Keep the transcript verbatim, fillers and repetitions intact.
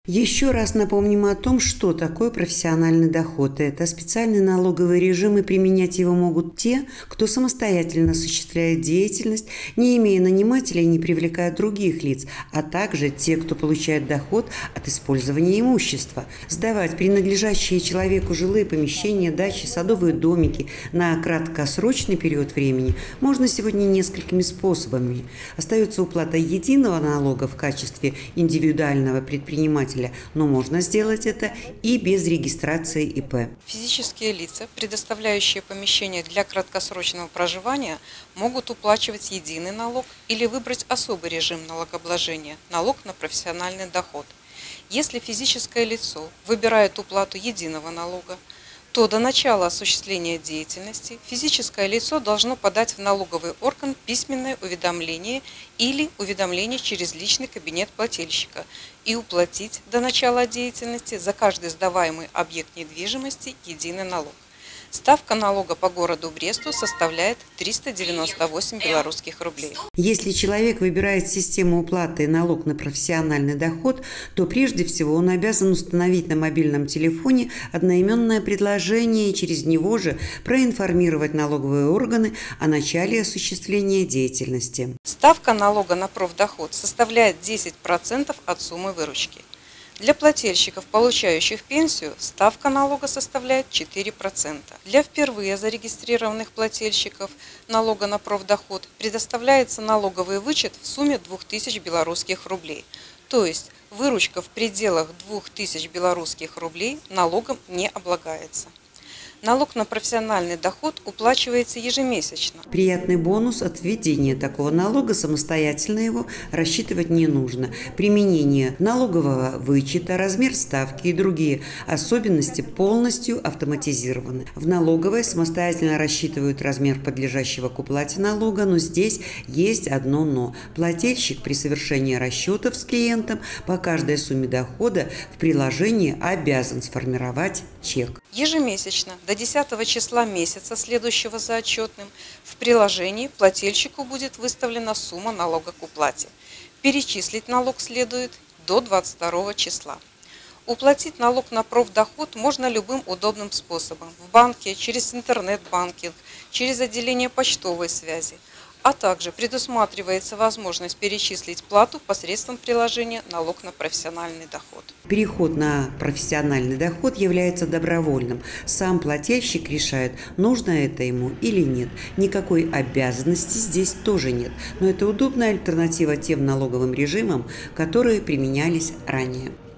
Еще раз напомним о том, что такое профессиональный доход. Это специальный налоговый режим, и применять его могут те, кто самостоятельно осуществляет деятельность, не имея нанимателя и не привлекая других лиц, а также те, кто получает доход от использования имущества. Сдавать принадлежащие человеку жилые помещения, дачи, садовые домики на краткосрочный период времени можно сегодня несколькими способами. Остается уплата единого налога в качестве индивидуального предпринимателя, но можно сделать это и без регистрации И П. Физические лица, предоставляющие помещения для краткосрочного проживания, могут уплачивать единый налог или выбрать особый режим налогообложения – налог на профессиональный доход. Если физическое лицо выбирает уплату единого налога, то до начала осуществления деятельности физическое лицо должно подать в налоговый орган письменное уведомление или уведомление через личный кабинет плательщика и уплатить до начала деятельности за каждый сдаваемый объект недвижимости единый налог. Ставка налога по городу Бресту составляет триста девяносто восемь белорусских рублей. Если человек выбирает систему уплаты налог на профессиональный доход, то прежде всего он обязан установить на мобильном телефоне одноименное предложение и через него же проинформировать налоговые органы о начале осуществления деятельности. Ставка налога на профдоход составляет десять процентов от суммы выручки. Для плательщиков, получающих пенсию, ставка налога составляет четыре процента. Для впервые зарегистрированных плательщиков налога на профдоход предоставляется налоговый вычет в сумме двух тысяч белорусских рублей. То есть выручка в пределах двух тысяч белорусских рублей налогом не облагается. Налог на профессиональный доход уплачивается ежемесячно. Приятный бонус от введения такого налога, самостоятельно его рассчитывать не нужно. Применение налогового вычета, размер ставки и другие особенности полностью автоматизированы. В налоговой самостоятельно рассчитывают размер подлежащего к уплате налога, но здесь есть одно «но». Плательщик при совершении расчетов с клиентом по каждой сумме дохода в приложении обязан сформировать чек. Ежемесячно до десятого числа месяца, следующего за отчетным, в приложении плательщику будет выставлена сумма налога к уплате. Перечислить налог следует до двадцать второго числа. Уплатить налог на профдоход можно любым удобным способом – в банке, через интернет-банкинг, через отделение почтовой связи. А также предусматривается возможность перечислить плату посредством приложения «Налог на профессиональный доход». Переход на профессиональный доход является добровольным. Сам плательщик решает, нужно это ему или нет. Никакой обязанности здесь тоже нет. Но это удобная альтернатива тем налоговым режимам, которые применялись ранее.